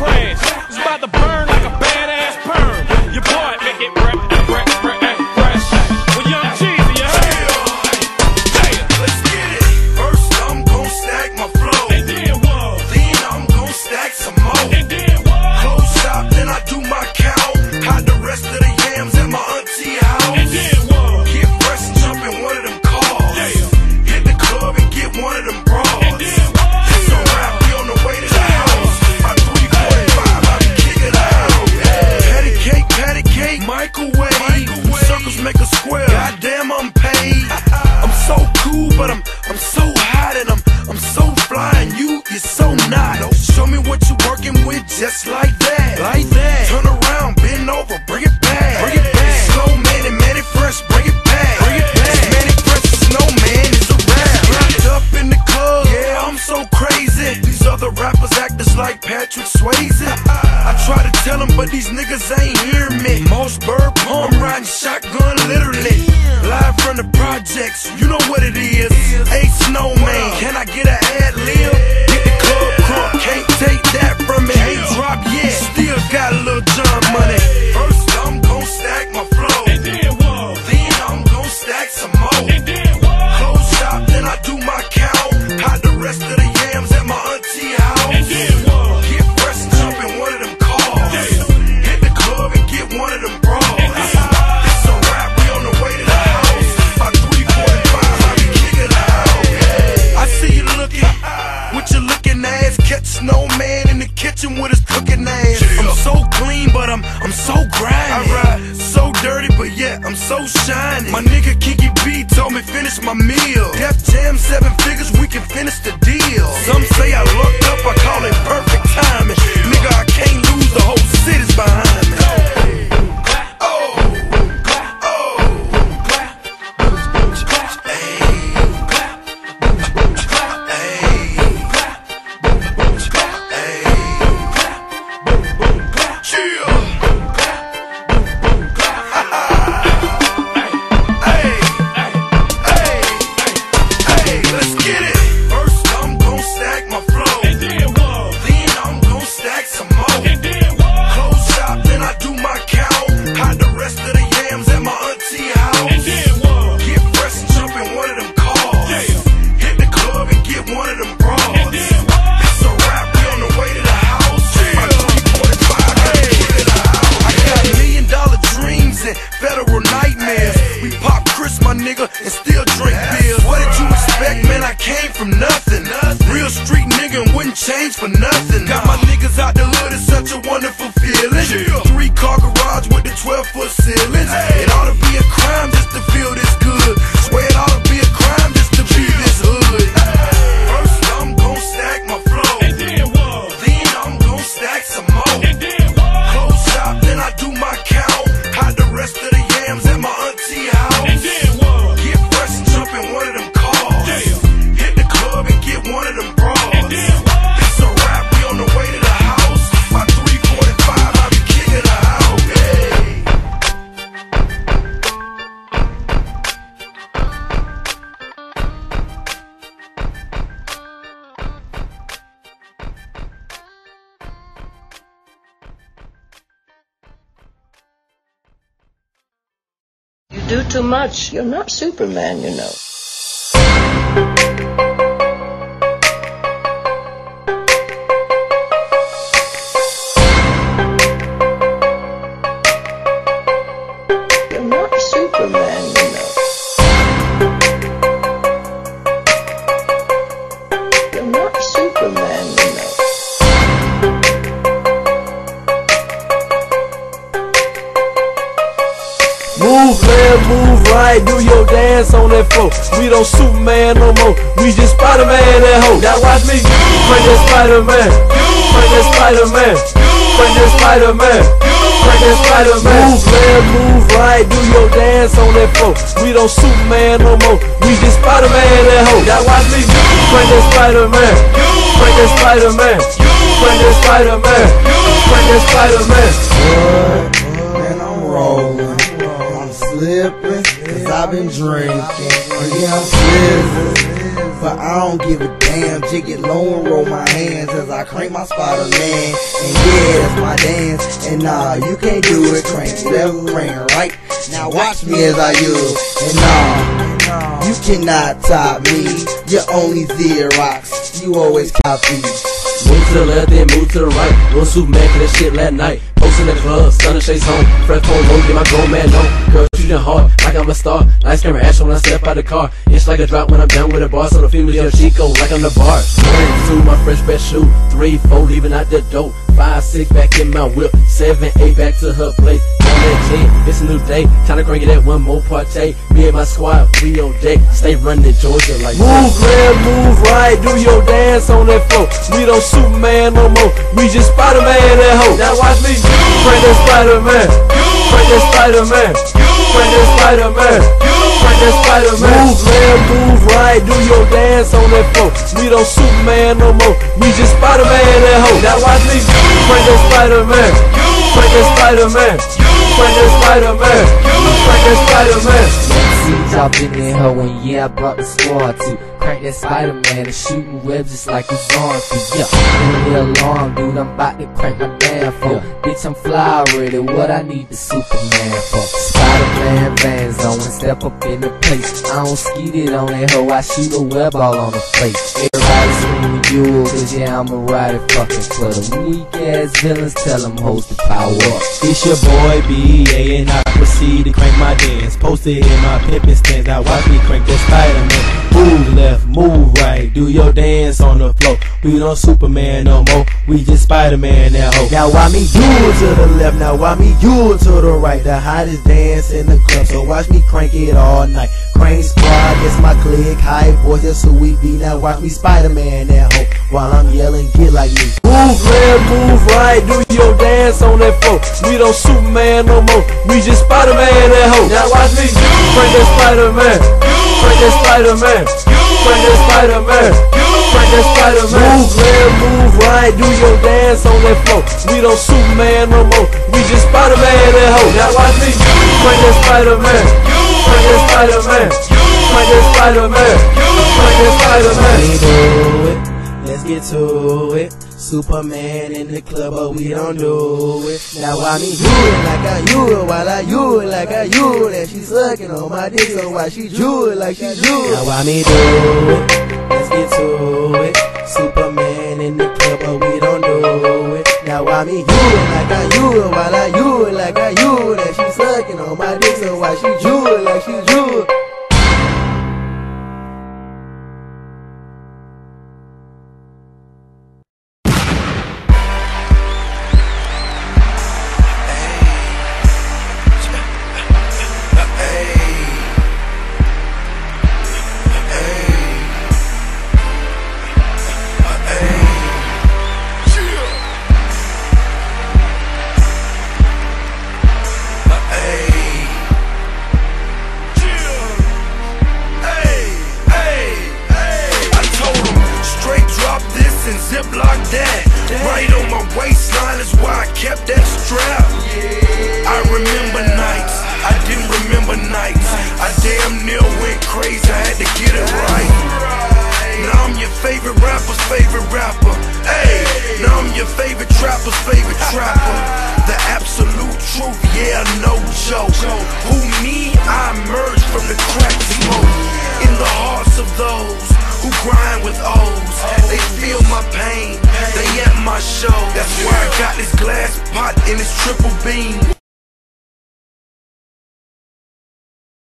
crash. It's about to burn like a badass perm. Your boy make it fresh. Well, Young Jeezy, yeah. Let's get it. First I'm gon' stack my flow, And then what? then I'm gon' stack some more. And then what? Close shop, then I do my count. Hide the rest of the yams at my auntie house. And then what? Get fresh and jump in one of them cars. Hit the club and get one of them bras. And then what? It's a wrap, we on the way to the house. My 345, I be kicking out. Patty cake, microwave. Circles make a square. Goddamn, I'm paid. I'm so cool, but I'm so hot and I'm so fly and you're so not. Show me what you working with, just like that. Like that. Turn around, bend over, bring it back. Bring it back. Snowman and Manny Fresh, bring it back. Bring it back. Manny Fresh, Snowman is a rap. Wrapped up in the club, yeah, I'm so crazy. These other rappers act just like Patrick Swayze. I try to tell them, but these niggas ain't hear me. Mossberg Palm, I'm riding shotgun literally. Live from the projects, you know what it is. Hey Snowman, can I get an ad lib? Get the club crunk, can't take that from me. Ain't dropped yet, still got a little John money. First I'm gon' stack my flow, And then what? then I'm gon' stack some more. And then what? Close shop, then I do my count. Hide the rest of the yams at my auntie house. And then what? Get fresh and jump in one of them cars. Hit the club and get one of them bras. It's a wrap, we on the way to the house. By 345, I be kicking out. I see you looking with your looking ass. Catch Snowman in the kitchen with his cooking ass. I'm so clean, but I'm so grimy. I ride so dirty, but yet I'm so shiny. My nigga Kiki B told me finish my meal. Def Jam 7 figures, we can finish the deal. Some say I lucked up, I call it perfect timing. Nigga, I can't lose, the whole city's behind me. Let's get it. First I'm gon' stack my flow, And then what? then I'm gon' stack some more. And then what? Close shop, then I do my count. Hide the rest of the yams at my auntie house. And then what? Get fresh and jump in one of them cars. Hit the club and get one of them bras. And then what? It's a wrap, we on the way to the house. My 345, I be kicking it out. I got $1 million dreams and federal nightmares. We pop Chris, my nigga, and still drink beers. What did you expect, man? I came from nothing. Real street nigga and wouldn't change for nothing. Got my niggas out the hood, it's such a wonderful feeling. 3-car garage with the 12-foot ceilings. It ought to be a crime just to feel this good. Swear it ought to be a crime just to be this hood. First I'm gon' stack my flow, And then what? then I'm gon' stack some more. And then what? Close shop, then I do my count. Hide the rest of the yams at my auntie house. And then what? Get fresh and jump in one of them cars. Hit the club and get one of them bras. And then what? It's a wrap, we on the way to the house. By 345, I be kicking out. You do too much. You're not Superman, you know. You're not Superman, you know. You're not Superman, you know. Move left, move right, do your dance on that floor. We don't Superman no more, we just Spider-Man that hoe. Now watch me bring that Spider-Man, bring that Spider-Man, bring that Spider-Man, bring that Spider-Man. Move left, move right, do your dance on that floor. We don't Superman no more, we just Spider-Man that hoe. Now watch me bring that Spider-Man, bring that Spider-Man, bring that Spider-Man, bring that Spider-Man. Man, I'm rolling, I'm slipping, cause I've been drinking. Yeah, I'm slipping. but I don't give a damn. Jig it low and roll my hands as I crank my Spider-Man. And yeah, that's my dance. And nah, you can't do it. Crank left, crank right. Now watch me as I use. And nah, you cannot top me. You're only Xerox. You always copy. Move to the left, then move to the right. Little Superman, for that shit last night. Post in the club, sun and shades home. Fresh phone low, get my grown man on. Girl, shooting hard, like I'm a star. Lights, camera, action when I step out the car. It's like a drop when I'm done with the bar. So the females yell Chico, like I'm the bar. 1, 2, my fresh best shoe. 3, 4, leaving out the dope. 5, 6, back in my whip. 7, 8, back to her place. 10, it's a new day. Time to crank it at one more party. Me and my squad, we on deck. Stay running in Georgia like move left, move right, do your dance on that floor. We don't Superman no more, we just Spider-Man that hoe. Now watch me crank that Spider-Man, crank that Spider-Man, crank that Spider-Man, crank that Spider-Man. Move left, move right, do your dance on that floor. We don't Superman no more, we just Spider-Man that hoe. Now watch me crank that Spider-Man, crank that Spider-Man, crank that Spider-Man, crank that Spider-Man. Drop in there, hoe, and yeah, I brought the squad to crank that Spider-Man and shooting webs just like it's on for yeah. Leave me alone, dude, I'm about to crank my damn phone. Bitch, I'm fly already, what I need the Superman for? Spider-Man vans on and step up in the place. I don't skeet it on that hoe, I shoot a web all on the face. Everybody screaming you, cause yeah, I'ma ride it fucking for the weak ass villains, tell them hoes to power up. It's your boy B.A. and I proceed to crank my dance. Posted in my pimpin' stance, now watch me crank that Spider-Man. Move left, move right, do your dance on the floor. We don't Superman no more, we just Spider-Man that hoe. Now why me you to the left, now why me you to the right. The hottest dance in the club, so watch me crank it all night. Crank squad, that's my clique, high boys, that's who we be. Now watch me Spider-Man that hoe, while I'm yelling, get like me. Move left, move right, do your dance on that floor. We don't Superman no more, we just Spider-Man that hoe. Now watch me crank that Spider-Man, crank that Spider-Man, crank that Spider-Man, crank that Spider-Man. Move left, move right, do your dance on that floor. We don't Superman no more, we just Spider-Man that hoe. Now watch me crank that Spider-Man, crank that Spider-Man, crank that Spider-Man, crank that Spider-Man. Let's get to it. Superman in the club, but we don't do it. Now why me do it like I you it, while I you it like I you it. And she sucking on my dick, so why she do it like she do it? Now why me do it? Let's get to it. Superman in the club, but we don't do it. Now why me you it like I you it, while I you it like I you it. And she sucking on my dick, so why she do it like she do it? Ziploc that right on my waistline is why I kept that strap. I remember nights, I didn't remember nights. I damn near went crazy, I had to get it right. Now I'm your favorite rapper's favorite rapper. Hey, now I'm your favorite trapper's favorite trapper. The absolute truth, yeah, no joke. Who me? I emerged from the crack smoke. In the hearts of those who grind with O's, they feel my pain, they at my show. That's why I got this glass pot in this triple beam.